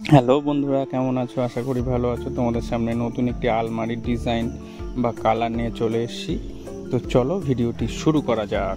Hello বন্ধুরা, কেমন আছো? আশা করি ভালো আছো। তোমাদের সামনে নতুন একটি আলমারির ডিজাইন বা কালার নিয়ে চলে এসেছি। তো চলো ভিডিওটি শুরু করা যাক।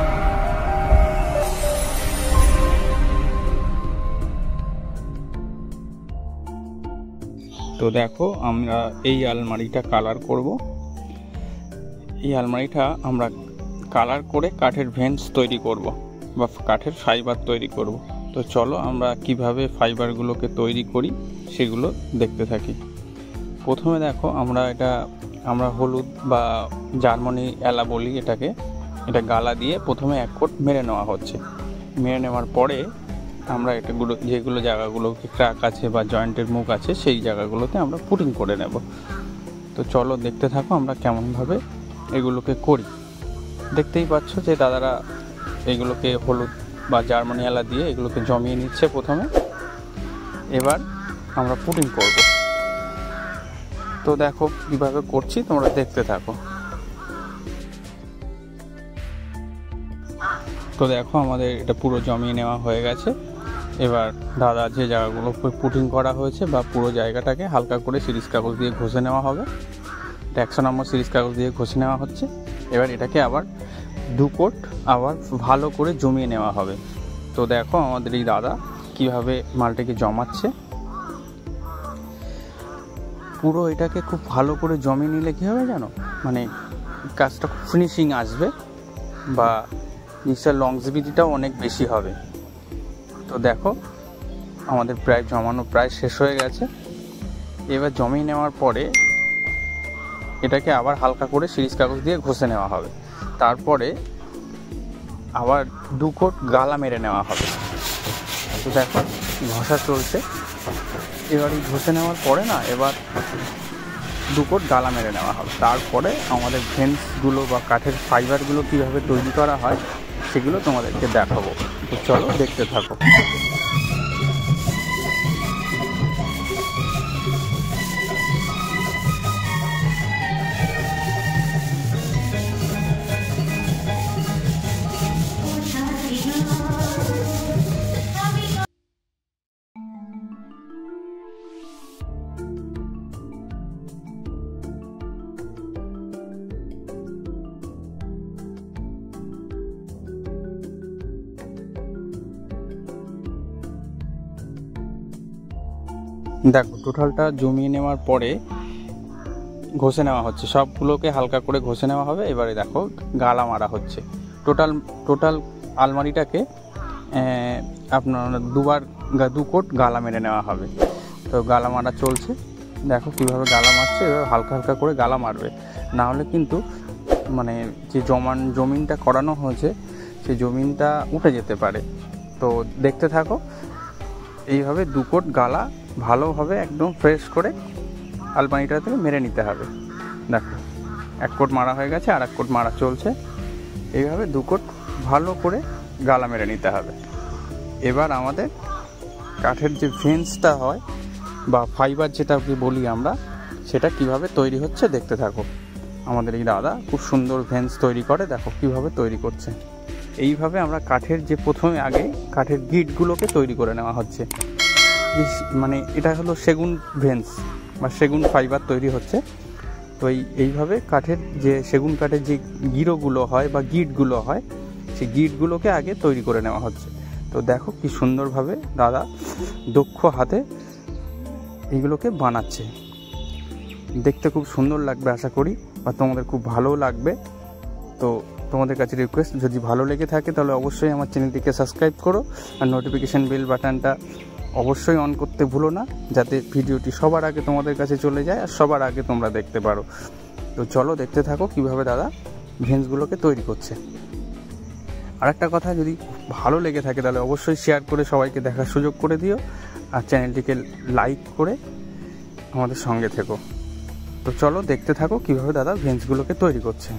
তো দেখো, আমরা এই আলমারিটা কালার করব। এই আলমারিটা আমরা কালার করে কাঠের ভেন্স তৈরি করব বা কাঠের ফাইবার তৈরি করব। তো চলো আমরা কিভাবে ফাইবারগুলোকে তৈরি করি সেগুলো দেখতে থাকি। প্রথমে দেখো, আমরা হলুদ বা জার্মানি এলা বলি এটাকে। এটা গালা দিয়ে প্রথমে এক কোট মেরে নেওয়া হচ্ছে। মেরে নেওয়ার পরে আমরা যেগুলো জায়গাগুলোকে ক্র্যাক আছে বা জয়েন্টের মুখ আছে সেই জায়গাগুলোতে আমরা পুটিং করে নেব। তো চলো দেখতে থাকো আমরা কেমনভাবে এগুলোকে করি। দেখতেই পাচ্ছ যে দাদারা এগুলোকে হলুদ বা জার্মানি এলা দিয়ে এগুলোকে জমিয়ে নিচ্ছে প্রথমে। এবার আমরা পুটিং করব। তো দেখো কিভাবে করছি, তোমরা দেখতে থাকো। তো দেখো আমাদের এটা পুরো জমিয়ে নেওয়া হয়ে গেছে। এবার দাদা যে জায়গাগুলো পুটিং করা হয়েছে বা পুরো জায়গাটাকে হালকা করে সিরিজ কাগজ দিয়ে ঘষে নেওয়া হবে। 100 নম্বর সিরিজ কাগজ দিয়ে ঘষে নেওয়া হচ্ছে। এবার এটাকে আবার 2 কোট আবার ভালো করে জমিয়ে নেওয়া হবে। তো দেখো আমাদের এই দাদা কিভাবে মালটাকে জমাচ্ছে। পুরো এটাকে খুব ভালো করে জমিয়ে নিলে কী হবে জানো, মানে কাজটা খুব ফিনিশিং আসবে বা জিনিসটার লংজিভিটিটাও অনেক বেশি হবে। তো দেখো আমাদের প্রায় জমানো প্রায় শেষ হয়ে গেছে। এবার জমিয়ে নেওয়ার পরে এটাকে আবার হালকা করে সিরিজ কাগজ দিয়ে ঘষে নেওয়া হবে। তারপরে আবার 2 কোট গালা মেরে নেওয়া হবে। তো দেখো ঘষা চলছে। এবার এই ঘষে নেওয়ার পরে এবার 2 কোট গালা মেরে নেওয়া হবে। তারপরে আমাদের ভেন্সগুলো বা কাঠের ফাইবারগুলো কীভাবে তৈরি করা হয় সেগুলো তোমাদেরকে দেখাবো। তো চলো দেখতে থাকো। দেখো টোটালটা জমিয়ে নেওয়ার পরে ঘষে নেওয়া হচ্ছে, সবগুলোকে হালকা করে ঘষে নেওয়া হবে। এবারে দেখো গালা মারা হচ্ছে। টোটাল আলমারিটাকে আপনার 2 কোট গালা মেরে নেওয়া হবে। তো গালা মারা চলছে। দেখো কীভাবে গালা মারছে। এবার হালকা হালকা করে গালা মারবে, না হলে কিন্তু মানে যে জমিনটা করানো হয়েছে সেই জমিনটা উঠে যেতে পারে। তো দেখতে থাকো। এইভাবে 2 কোট গালা ভালোভাবে একদম ফ্রেশ করে আলমারিটা থেকে মেরে নিতে হবে। দেখো 1 কোট মারা হয়ে গেছে, আর 1 কোট মারা চলছে। এইভাবে 2 কোট ভালো করে গালা মেরে নিতে হবে। এবার আমাদের কাঠের যে ভেন্সটা হয় বা ফাইবার যেটাকে বলি আমরা, সেটা কিভাবে তৈরি হচ্ছে দেখতে থাকো। আমাদের এই দাদা খুব সুন্দর ভেন্স তৈরি করে। দেখো কিভাবে তৈরি করছে। এইভাবে আমরা কাঠের যে প্রথমে আগে কাঠের গিটগুলোকে তৈরি করে নেওয়া হচ্ছে। মানে এটা হলো সেগুন ভেন্স বা সেগুন ফাইবার তৈরি হচ্ছে। তো এইভাবে সেগুন কাঠের যে গিরোগুলো হয় বা গিটগুলো হয়, সেই গিটগুলোকে আগে তৈরি করে নেওয়া হচ্ছে। তো দেখো কি সুন্দরভাবে দাদা দক্ষ হাতে এইগুলোকে বানাচ্ছে। দেখতে খুব সুন্দর লাগবে আশা করি, বা তোমাদের খুব ভালোও লাগবে। তো তোমাদের কাছে রিকোয়েস্ট, যদি ভালো লেগে থাকে তাহলে অবশ্যই আমার চ্যানেলটিকে সাবস্ক্রাইব করো, আর নোটিফিকেশান বেল বাটনটা অবশ্যই অন করতে ভুলো না, যাতে ভিডিওটি সবার আগে তোমাদের কাছে চলে যায় আর সবার আগে তোমরা দেখতে পারো। তো চলো দেখতে থাকো কিভাবে দাদা ভেন্সগুলোকে তৈরি করছে। আরেকটা কথা, যদি ভালো লেগে থাকে তাহলে অবশ্যই শেয়ার করে সবাইকে দেখার সুযোগ করে দিও, আর চ্যানেলটিকে লাইক করে আমাদের সঙ্গে থেকো। তো চলো দেখতে থাকো কিভাবে দাদা ভেন্সগুলোকে তৈরি করছে।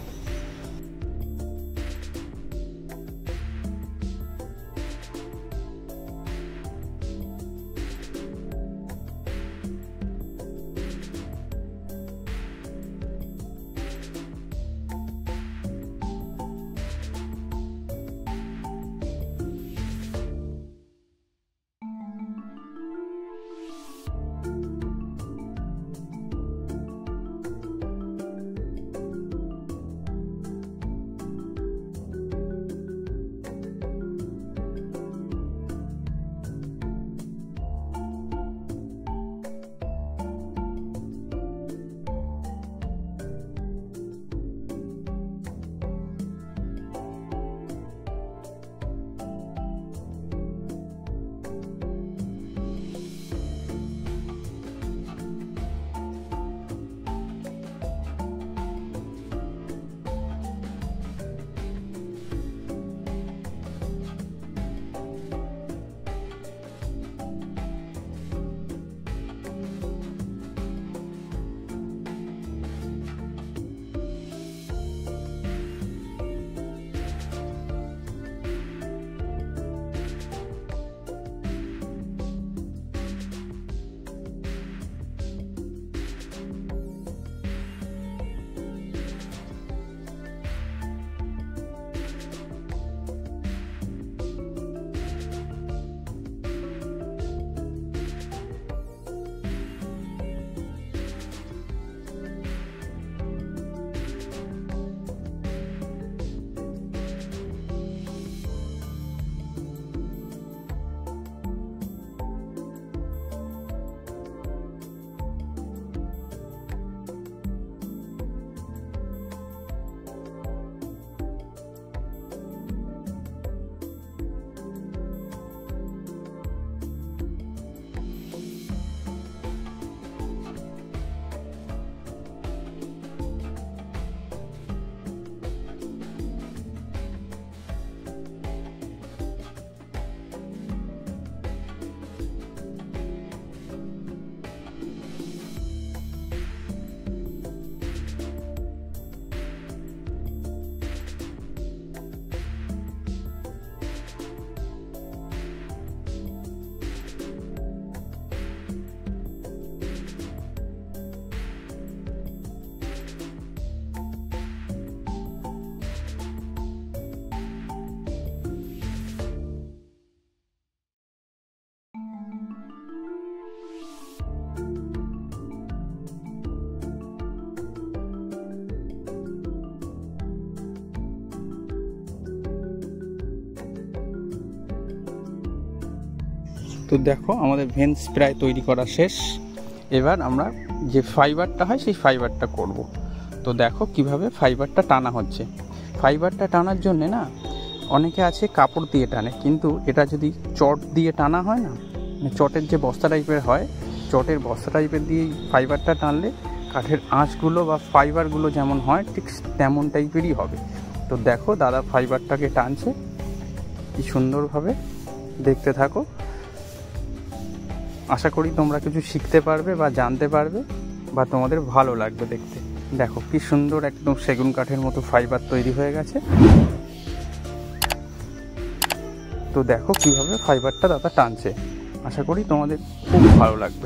তো দেখো আমাদের ভেন্স প্রায় তৈরি করা শেষ। এবার আমরা যে ফাইবারটা হয় সেই ফাইবারটা করব। তো দেখো কিভাবে ফাইবারটা টানা হচ্ছে। ফাইবারটা টানার জন্যে না অনেকে আছে কাপড় দিয়ে টানে, কিন্তু এটা যদি চট দিয়ে টানা হয় না, মানে চটের যে বস্তা টাইপের হয়, চটের বস্তা টাইপের দিয়ে ফাইবারটা টানলে কাঠের আঁচগুলো বা ফাইবারগুলো যেমন হয় ঠিক তেমন টাইপেরই হবে। তো দেখো দাদা ফাইবারটাকে টানছে কি সুন্দরভাবে, দেখতে থাকো। আশা করি তোমরা কিছু শিখতে পারবে বা জানতে পারবে বা তোমাদের ভালো লাগবে দেখতে। দেখো কি সুন্দর একদম সেগুন কাঠের মতো ফাইবার তৈরি হয়ে গেছে। তো দেখো কিভাবে ফাইবারটা দাদা টানছে, আশা করি তোমাদের খুব ভালো লাগবে।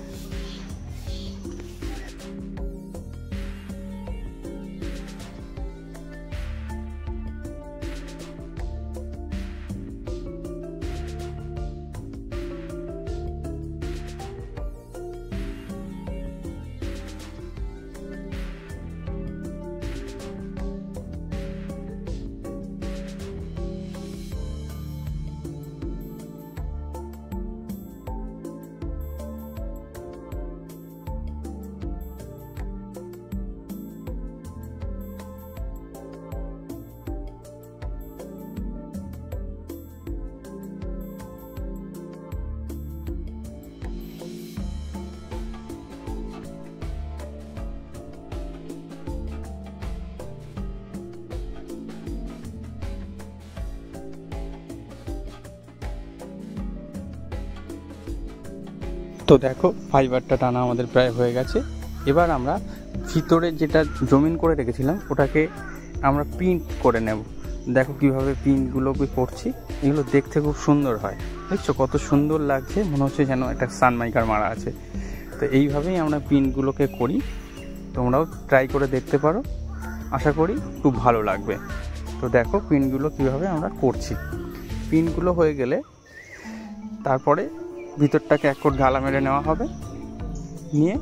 তো দেখো ফাইবারটা টানা আমাদের প্রায় হয়ে গেছে। এবার আমরা ভিতরে যেটা জমিন করে রেখেছিলাম ওটাকে আমরা প্রিন্ট করে নেব। দেখো কিভাবে প্রিন্টগুলোকে করছি, এগুলো দেখতে খুব সুন্দর হয়। দেখছো কত সুন্দর লাগছে, মনে হচ্ছে যেন একটা সানমাইকার মারা আছে। তো এইভাবেই আমরা প্রিন্টগুলোকে করি, তোমরাও ট্রাই করে দেখতে পারো, আশা করি খুব ভালো লাগবে। তো দেখো প্রিন্টগুলো কিভাবে আমরা করছি। প্রিন্টগুলো হয়ে গেলে তারপরে ভিতরটাকে এক কোট গালা মেরে নেওয়া হবে, নিয়ে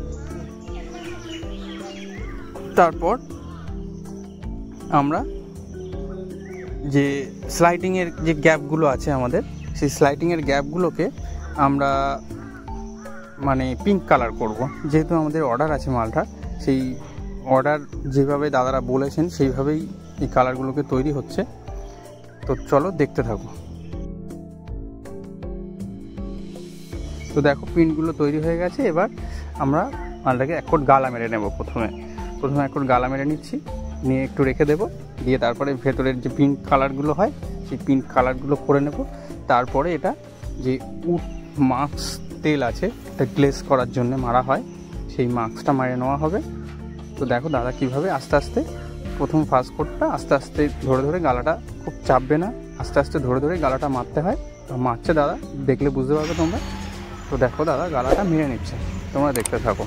তারপর আমরা যে স্লাইডিংয়ের যে গ্যাপগুলো আছে আমাদের, সেই স্লাইডিংয়ের গ্যাপগুলোকে আমরা মানে পিঙ্ক কালার করব। যেহেতু আমাদের অর্ডার আছে মালটা, সেই অর্ডার যেভাবে দাদারা বলেছেন সেইভাবেই এই কালারগুলোকে তৈরি হচ্ছে। তো চলো দেখতে থাকো। তো দেখো প্রিন্টগুলো তৈরি হয়ে গেছে। এবার আমরা মালটাকে এক কোট গালা মেরে নেব। প্রথমে এক কোট গালা মেরে নিচ্ছি, নিয়ে একটু রেখে দেবো, দিয়ে তারপরে ভেতরের যে পিঙ্ক কালারগুলো হয় সেই পিঙ্ক কালারগুলো করে নেব। তারপরে এটা যে উড মাস্ক তেল আছে, এটা গ্লেজ করার জন্য মারা হয়, সেই মাস্কটা মারিয়ে নেওয়া হবে। তো দেখো দাদা কীভাবে আস্তে আস্তে প্রথম ফার্স্ট কোটটা আস্তে আস্তে ধরে ধরে, গালাটা খুব চাপবে না, আস্তে আস্তে ধরে ধরে গালাটা মারতে হয়। তো মারছে দাদা, দেখলে বুঝতে পারবে তোমরা। তো দেখো দাদা গালাটা মেরে নিচ্ছে, তোমরা দেখতে থাকো।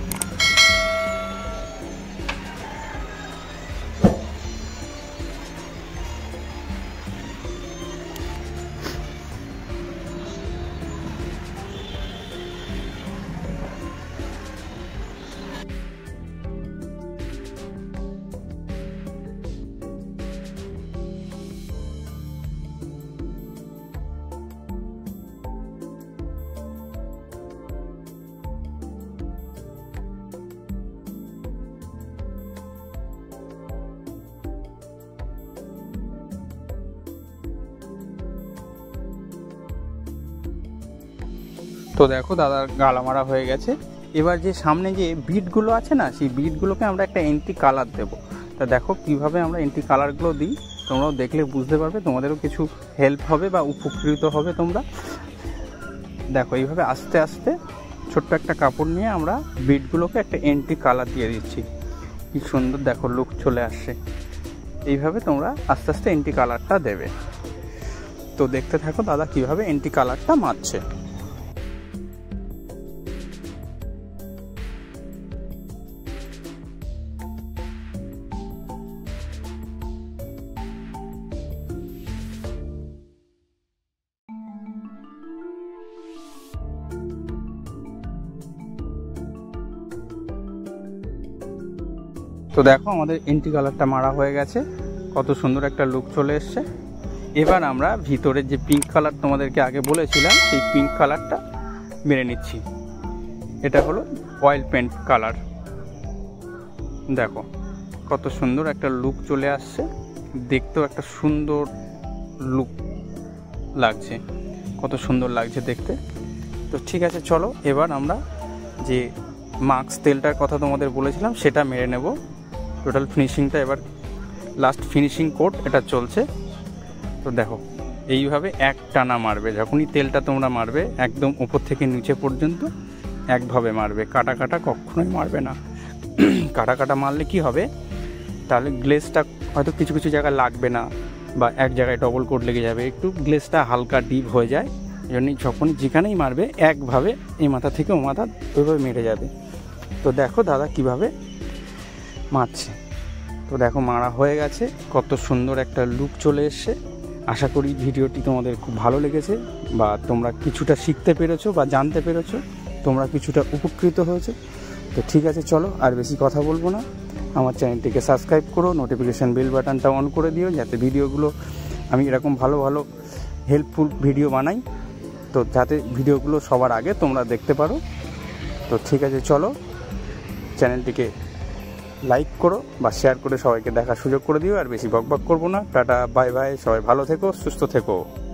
তো দেখো দাদার গালা মারা হয়ে গেছে। এবার যে সামনে যে বিটগুলো আছে না, সেই বিটগুলোকে আমরা একটা এন্টি কালার দেবো। তা দেখো কিভাবে আমরা এন্টি কালারগুলো দিই, তোমরাও দেখলে বুঝতে পারবে, তোমাদেরও কিছু হেল্প হবে বা উপকৃত হবে তোমরা। দেখো এইভাবে আস্তে আস্তে ছোট্ট একটা কাপড় নিয়ে আমরা বিটগুলোকে একটা এন্টি কালার দিয়ে দিচ্ছি। কি সুন্দর দেখো লুক চলে আসছে। এইভাবে তোমরা আস্তে আস্তে এন্টি কালারটা দেবে। তো দেখতে থাকো দাদা কিভাবে এন্টি কালারটা মারছে। তো দেখো আমাদের এন্টি কালারটা মারা হয়ে গেছে, কত সুন্দর একটা লুক চলে এসছে। এবার আমরা ভিতরের যে পিঙ্ক কালার তোমাদেরকে আগে বলেছিলাম সেই পিঙ্ক কালারটা মেরে নিচ্ছি। এটা হলো অয়েল পেন্ট কালার। দেখো কত সুন্দর একটা লুক চলে আসছে, দেখতেও একটা সুন্দর লুক লাগছে, কত সুন্দর লাগছে দেখতে। তো ঠিক আছে, চলো এবার আমরা যে মাস্ক তেলটার কথা তোমাদের বলেছিলাম সেটা মেরে নেব। টোটাল ফিনিশিংটা এবার লাস্ট ফিনিশিং কোট এটা চলছে। তো দেখো এইভাবে এক টানা মারবে, যখনই তেলটা তোমরা মারবে একদম উপর থেকে নিচে পর্যন্ত একভাবে মারবে, কাটা কাটা কখনোই মারবে না। কাটা কাটা মারলে কি হবে, তাহলে গ্লেজটা হয়তো কিছু কিছু জায়গায় লাগবে না, বা এক জায়গায় ডবল কোট লেগে যাবে, একটু গ্লেজটা হালকা ডিপ হয়ে যায়। এই জন্যই যখন যেখানেই মারবে একভাবে এই মাথা থেকে ও মাথা ওইভাবে মেরে যাবে। তো দেখো দাদা কিভাবে মারছে। তো দেখো মারা হয়ে গেছে, কত সুন্দর একটা লুক চলে এসছে। আশা করি ভিডিওটি তোমাদের খুব ভালো লেগেছে, বা তোমরা কিছুটা শিখতে পেরেছো বা জানতে পেরেছো, তোমরা কিছুটা উপকৃত হয়েছো। তো ঠিক আছে, চলো আর বেশি কথা বলবো না। আমার চ্যানেলটিকে সাবস্ক্রাইব করো, নোটিফিকেশান বেল বাটনটা অন করে দিও, যাতে ভিডিওগুলো আমি এরকম ভালো ভালো হেল্পফুল ভিডিও বানাই, তো যাতে ভিডিওগুলো সবার আগে তোমরা দেখতে পারো। তো ঠিক আছে, চলো চ্যানেলটিকে লাইক করো বা শেয়ার করে সবাইকে দেখার সুযোগ করে দিও। আর বেশি বকবক করবো না। টাটা, বাই বাই, সবাই ভালো থেকো, সুস্থ থেকো।